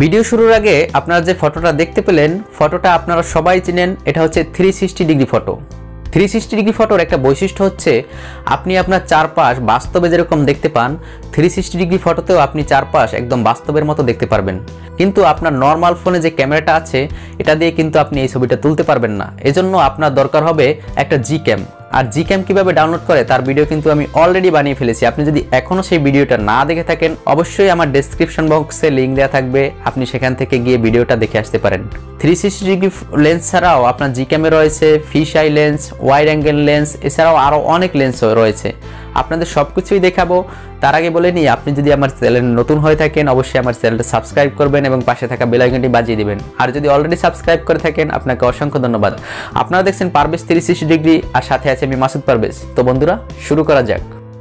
Video শুরুর আগে আপনারা যে ফটোটা দেখতে পেলেন, ফটোটা আপনারা সবাই চিনেন। এটা হচ্ছে 360 ডিগ্রি ফটো। 360 ডিগ্রি ফটোর একটা বৈশিষ্ট্য হচ্ছে আপনি আপনার চারপাশ বাস্তবে যেরকম দেখতে পান, 360 ডিগ্রি ফটোতেও আপনি চারপাশ একদম বাস্তবের মতো দেখতে পারবেন। কিন্তু আপনার নর্মাল ফোনে যে ক্যামেরাটা আছে, এটা দিয়ে কিন্তু আপনি এই ছবিটা তুলতে পারবেন না। এজন্য আপনার দরকার হবে একটা জি ক্যাম। আর জি ক্যাম কীভাবে ডাউনলোড করে তার ভিডিও কিন্তু আমি অলরেডি বানিয়ে ফেলেছি। আপনি যদি এখনও সেই ভিডিওটা না দেখে থাকেন, অবশ্যই আমার ডেসক্রিপশন বক্সে লিঙ্ক দেওয়া থাকবে, আপনি সেখান থেকে গিয়ে ভিডিওটা দেখে আসতে পারেন। 360 ডিগ্রি লেন্স ছাড়াও আপনার জি ক্যামে রয়েছে fish eye lens, wide angle lens, এছাড়াও আরও অনেক লেন্স রয়েছে। আপনাদের সব কিছুই দেখাবো। তার আগে বলে নিই, আপনি যদি আমার চ্যানেল নতুন হয়ে থাকেন, অবশ্যই আমার চ্যানেলটা সাবস্ক্রাইব করবেন এবং পাশে থাকা বেল আইকনটি বাজিয়ে দিবেন। আর যদি অলরেডি সাবস্ক্রাইব করে থাকেন, আপনাকে অসংখ্য ধন্যবাদ। আপনারা দেখছেন পারভেজ 360 ডিগ্রি, আর সাথে আছে আমি মাসুদ পারভেজ। তো বন্ধুরা, শুরু করা যাক।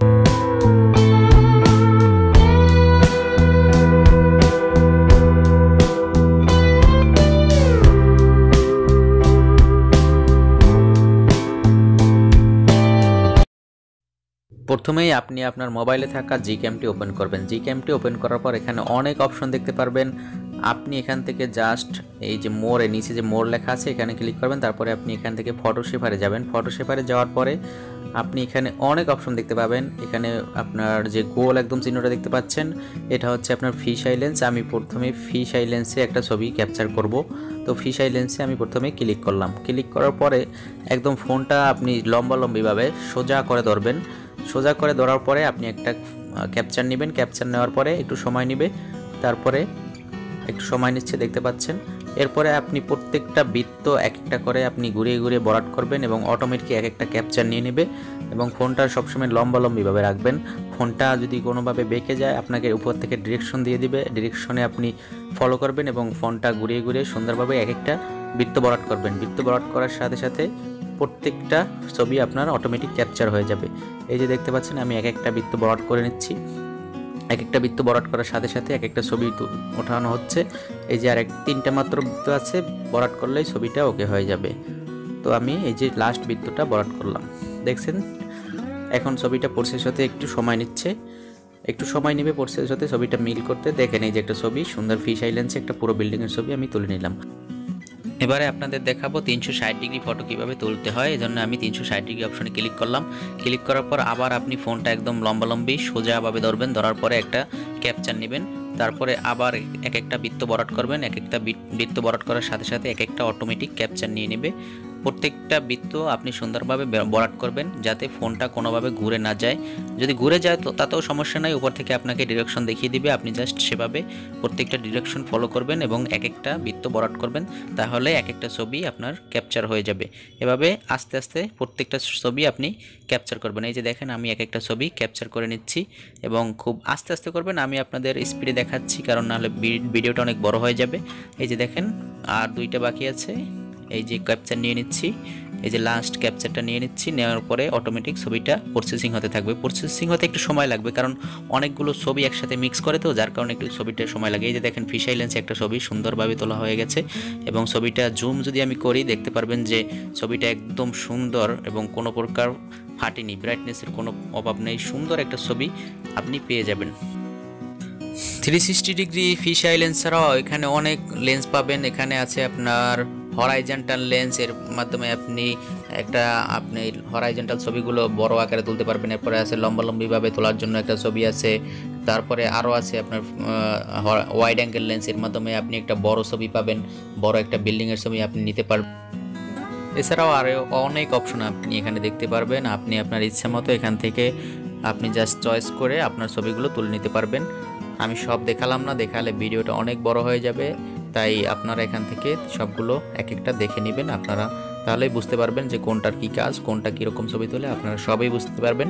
প্রথমেই আপনি আপনার মোবাইলে থাকা জি ক্যামটি ওপেন করবেন। জি ক্যামটি ওপেন করার পর এখানে অনেক অপশন দেখতে পারবেন। আপনি এখান থেকে জাস্ট এই যে মোড়ে নিচে যে মোড় লেখা আছে, এখানে ক্লিক করবেন। তারপরে আপনি এখান থেকে ফটো শেপারে যাবেন। ফটো শেপারে যাওয়ার পরে আপনি এখানে অনেক অপশন দেখতে পাবেন। এখানে আপনার যে গোল একদম চিহ্নটা দেখতে পাচ্ছেন, এটা হচ্ছে আপনার ফিশ আই লেন্স। আমি প্রথমে ফিশ আই লেন্সে একটা ছবি ক্যাপচার করব। তো ফিশ আই লেন্সে আমি প্রথমে ক্লিক করলাম। ক্লিক করার পরে একদম ফোনটা আপনি লম্বালম্বিভাবে সোজা করে ধরবেন। সোজা করে ধরার পরে আপনি একটা ক্যাপচার নেবেন। ক্যাপচার নেওয়ার পরে একটু সময় নেবে, তারপরে একটু সময় নিচ্ছে দেখতে পাচ্ছেন। এরপরে আপনি প্রত্যেকটা বৃত্ত এক একটা করে আপনি ঘুরিয়ে ঘুরিয়ে বরাট করবেন এবং অটোমেটিক এক একটা ক্যাপচার নিয়ে নেবে। এবং ফোনটা সবসময় লম্বালম্বিভাবে রাখবেন। ফোনটা যদি কোনোভাবে বেঁকে যায়, আপনাকে উপর থেকে ডিরেকশন দিয়ে দিবে। ডিরেকশনে আপনি ফলো করবেন এবং ফোনটা ঘুরিয়ে ঘুরিয়ে সুন্দরভাবে এক একটা বৃত্ত বরাট করবেন। বৃত্ত বরাট করার সাথে সাথে প্রত্যেকটা ছবি আপনার অটোমেটিক ক্যাপচার হয়ে যাবে। এই যে দেখতে পাচ্ছেন, আমি এক একটা বৃত্ত বরাট করে নিচ্ছি। এক একটা বৃত্ত বরাট করার সাথে সাথে এক একটা ছবি ওঠানো হচ্ছে। এই যে আর তিনটা মাত্র বৃত্ত আছে, বরাট করলেই ছবিটা ওকে হয়ে যাবে। তো আমি এই যে লাস্ট বৃত্তটা বরাট করলাম, দেখছেন। এখন ছবিটা প্রসেস হতে একটু সময় নিচ্ছে, একটু সময় নেবে প্রসেস হতে ছবিটা মিল করতে। দেখেন এই যে একটা ছবি, সুন্দর ফিশ আই লেন্সে একটা পুরো বিল্ডিংয়ের ছবি আমি তুলে নিলাম। এবারে আপনাদের দেখাবো 360 ডিগ্রি ফটো কীভাবে তুলতে হয়। এজন্য আমি 360 ডিগ্রি অপশনে ক্লিক করলাম। ক্লিক করার পর আবার আপনি ফোনটা একদম লম্বালম্বি সোজাভাবে ধরবেন। ধরার পরে একটা ক্যাপচার নেবেন। তারপরে আবার এক একটা বৃত্ত বরাট করবেন। এক একটা বৃত্ত বরাট করার সাথে সাথে এক একটা অটোমেটিক ক্যাপচার নিয়ে নেবে। প্রত্যেকটা বৃত্ত আপনি সুন্দরভাবে বরাট করবেন যাতে ফোনটা কোনোভাবে ঘুরে না যায়। যদি ঘুরে যায় তো তাতেও সমস্যা নাই, উপর থেকে আপনাকে ডিরেকশন দেখিয়ে দিবে। আপনি জাস্ট সেভাবে প্রত্যেকটা ডিরেকশন ফলো করবেন এবং এক একটা বৃত্ত বরাট করবেন, তাহলে এক একটা ছবি আপনার ক্যাপচার হয়ে যাবে। এভাবে আস্তে আস্তে প্রত্যেকটা ছবি আপনি ক্যাপচার করবেন। এই যে দেখেন, আমি এক একটা ছবি ক্যাপচার করে নিচ্ছি এবং খুব আস্তে আস্তে করবেন। আমি আপনাদের স্পিডে দেখাচ্ছি, কারণ নাহলে ভিডিওটা অনেক বড় হয়ে যাবে। এই যে দেখেন, আর দুইটা বাকি আছে। এই যে ক্যাপচার নিয়ে নিচ্ছি, এই যে লাস্ট ক্যাপচারটা নিয়ে নিচ্ছি। নেওয়ার পরে অটোমেটিক ছবিটা প্রসেসিং হতে থাকবে। প্রসেসিং হতে একটু সময় লাগবে, কারণ অনেকগুলো ছবি একসাথে মিক্স করে, তো যার কারণে একটু ছবিটা সময় লাগে। এই যে দেখেন, ফিশ আই লেন্সে একটা ছবি সুন্দরভাবে তোলা হয়ে গেছে এবং ছবিটা জুম যদি আমি করি, দেখতে পারবেন যে ছবিটা একদম সুন্দর এবং কোনো প্রকার ফাটেনি, ব্রাইটনেসের কোনো অভাব নেই। সুন্দর একটা ছবি আপনি পেয়ে যাবেন। 360 ডিগ্রি ফিশ আই লেন্স ছাড়াও এখানে অনেক লেন্স পাবেন। এখানে আছে আপনার হরাইজন্টাল লেন্স, এর মাধ্যমে আপনি হরাইজন্টাল ছবিগুলো বড় আকারে তুলতে পারবেন। এরপরে আছে লম্বালম্বিভাবে তোলার জন্য একটা ছবি আছে। তারপরে আরও আছে আপনার ওয়াইড অ্যাঙ্গেল লেন্স, এর মাধ্যমে আপনি একটা বড় ছবি পাবেন, বড় একটা বিল্ডিংয়ের ছবি আপনি নিতে পারবেন। এছাড়াও আরও অনেক অপশন আপনি এখানে দেখতে পারবেন। আপনি আপনার ইচ্ছা মতো এখান থেকে আপনি জাস্ট চয়েস করে আপনার ছবিগুলো তুলে নিতে পারবেন। আমি সব দেখালাম না, দেখালে ভিডিওটা অনেক বড় হয়ে যাবে, তাই আপনারা এখান থেকে সবগুলো এক একটা দেখে নেবেন। আপনারা তাহলেই বুঝতে পারবেন যে কোনটার কী কাজ, কোনটা কীরকম ছবি তোলে, আপনারা সবই বুঝতে পারবেন।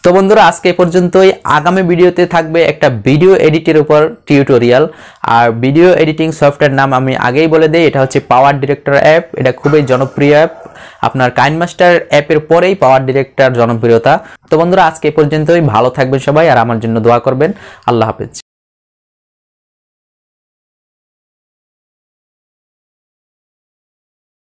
তো বন্ধুরা আজকে এই পর্যন্তই। আগামী ভিডিওতে থাকবে একটা ভিডিও এডিটের উপর টিউটোরিয়াল। আর ভিডিও এডিটিং সফটওয়্যার নাম আমি আগেই বলে দিই, এটা হচ্ছে পাওয়ার ডিরেক্টর অ্যাপ। এটা খুবই জনপ্রিয় অ্যাপ, আপনার কাইনমাস্টার অ্যাপের পরেই পাওয়ার ডিরেক্টর জনপ্রিয়তা। তো বন্ধুরা আজকে এই পর্যন্তই, ভালো থাকবেন সবাই আর আমার জন্য দোয়া করবেন। আল্লাহ হাফেজ।